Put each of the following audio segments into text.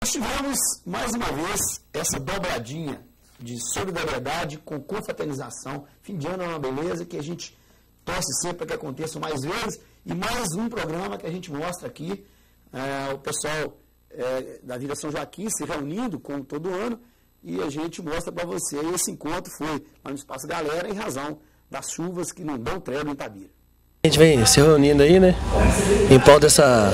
Nós tivemos, mais uma vez, essa dobradinha de solidariedade com confraternização. Fim de ano é uma beleza que a gente torce sempre para que aconteça mais vezes. E mais um programa que a gente mostra aqui, o pessoal da Vila São Joaquim se reunindo como todo ano, e a gente mostra para você. Esse encontro foi lá no Espaço Galera em razão das chuvas que não dão trégua em Itabira. A gente vem se reunindo aí, né, em prol dessa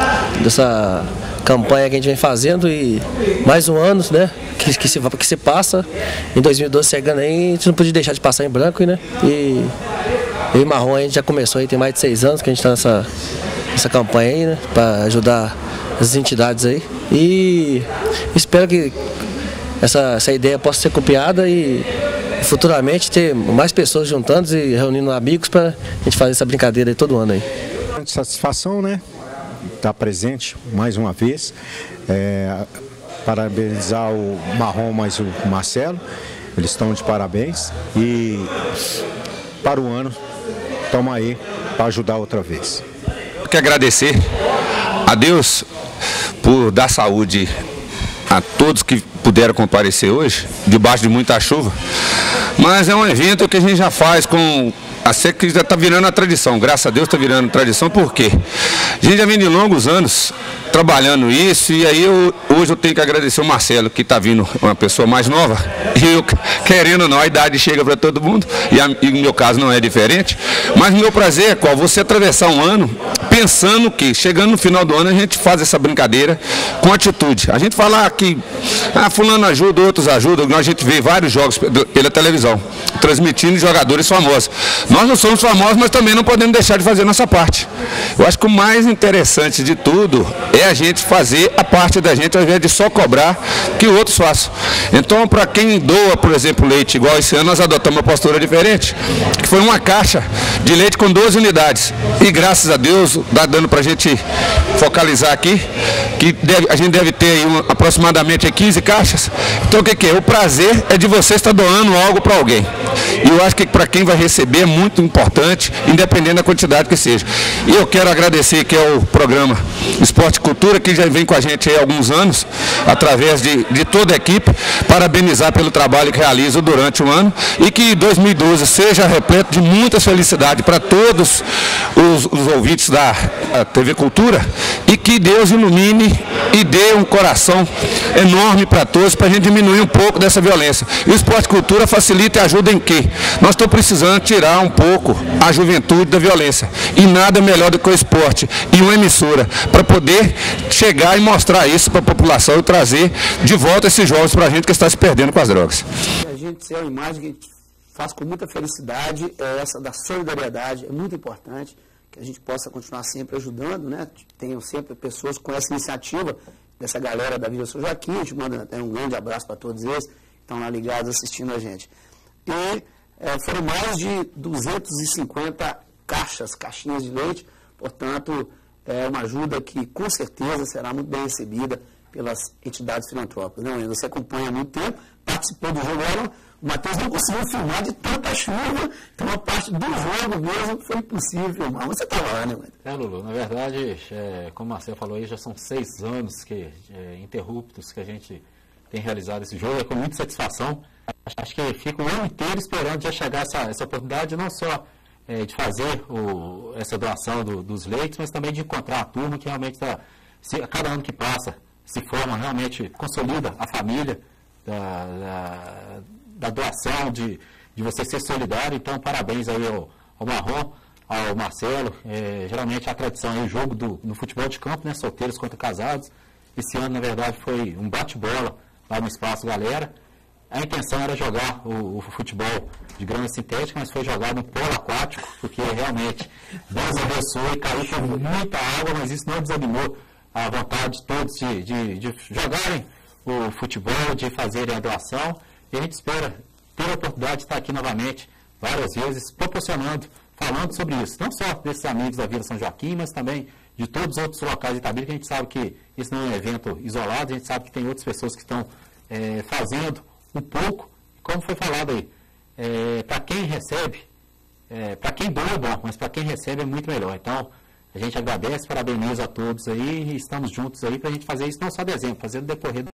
campanha que a gente vem fazendo, e mais um ano, né, que se passa, em 2012 chegando aí, a gente não podia deixar de passar em branco, né, e eu e Marrom a gente já começou aí, tem mais de 6 anos que a gente está nessa campanha aí, né, para ajudar as entidades aí, e espero que essa ideia possa ser copiada e futuramente ter mais pessoas juntando e reunindo amigos para a gente fazer essa brincadeira aí todo ano aí. Satisfação, né? Estar presente mais uma vez. Parabenizar o Marrom mais o Marcelo. Eles estão de parabéns. E para o ano, estamos aí para ajudar outra vez. Eu quero agradecer a Deus por dar saúde a todos que puderam comparecer hoje, debaixo de muita chuva. Mas é um evento que a gente já faz com... que já está virando a tradição, graças a Deus está virando tradição, por quê? A gente já vem de longos anos trabalhando isso, e aí hoje eu tenho que agradecer o Marcelo, que está vindo uma pessoa mais nova, e eu, querendo ou não, a idade chega para todo mundo, e no meu caso não é diferente, mas o meu prazer é qual? Você atravessar um ano pensando que, chegando no final do ano, a gente faz essa brincadeira com atitude. A gente fala que fulano ajuda, outros ajudam, a gente vê vários jogos pela televisão, transmitindo jogadores famosos. Nós não somos famosos, mas também não podemos deixar de fazer nossa parte. Eu acho que o mais interessante de tudo é a gente fazer a parte da gente, ao invés de só cobrar que outros façam. Então, para quem doa, por exemplo, leite, igual esse ano nós adotamos uma postura diferente, que foi uma caixa de leite com 12 unidades. E graças a Deus, dá dando para a gente focalizar aqui, que a gente deve ter aí aproximadamente 15 caixas. Então, o que é? O prazer é de você estar doando algo para alguém. E eu acho que para quem vai receber é muito importante, independente da quantidade que seja. E eu quero agradecer que é o programa Esporte e Cultura, que já vem com a gente há alguns anos, através de toda a equipe, parabenizar pelo trabalho que realiza durante o ano, e que 2012 seja repleto de muitas felicidades para todos os ouvintes da TV Cultura, e que Deus ilumine e dê um coração enorme para todos, para a gente diminuir um pouco dessa violência. E o Esporte e Cultura facilita e ajuda em quê? Nós estamos precisando tirar um pouco a juventude da violência, e nada melhor do que o esporte e uma emissora para poder chegar e mostrar isso para a população e trazer de volta esses jovens para a gente que está se perdendo com as drogas. A gente é uma imagem que a gente faz com muita felicidade, é essa da solidariedade, é muito importante que a gente possa continuar sempre ajudando, né? Tenham sempre pessoas com essa iniciativa dessa galera da Vila São Joaquim. A gente manda até um grande abraço para todos eles que estão lá ligados assistindo a gente. E foram mais de 250 caixinhas de leite, portanto, é uma ajuda que com certeza será muito bem recebida pelas entidades filantrópicas. Né? Você acompanha há muito tempo, participou do jogo, o Matheus não conseguiu filmar de tanta chuva, então a parte do jogo mesmo foi impossível filmar. Você estava lá, né, Matheus? Lulu, na verdade, como o Marcelo falou aí, já são 6 anos interruptos que a gente tem realizado esse jogo, é com muita satisfação. Acho que fica o ano inteiro esperando já chegar essa oportunidade, não só de fazer essa doação dos leitos, mas também de encontrar a turma que realmente está, a cada ano que passa, se forma, realmente consolida a família da doação, de você ser solidário. Então, parabéns aí ao Marrom, ao Marcelo. Geralmente a tradição é o jogo no futebol de campo, né, solteiros contra casados. Esse ano, na verdade, foi um bate-bola lá no Espaço Galera. A intenção era jogar o futebol de grama sintética, mas foi jogado no polo aquático, porque realmente Deus abençoe e caiu com muita água, mas isso não desanimou a vontade de todos de jogarem o futebol, de fazerem a doação. E a gente espera ter a oportunidade de estar aqui novamente várias vezes, proporcionando, falando sobre isso, não só desses amigos da Vila São Joaquim, mas também de todos os outros locais de Itabira, que a gente sabe que isso não é um evento isolado, a gente sabe que tem outras pessoas que estão fazendo um pouco, como foi falado aí, para quem recebe, para quem doa é bom, mas para quem recebe é muito melhor. Então, A gente agradece, parabeniza a todos aí e estamos juntos aí para a gente fazer isso não só dezembro, fazer no decorrer do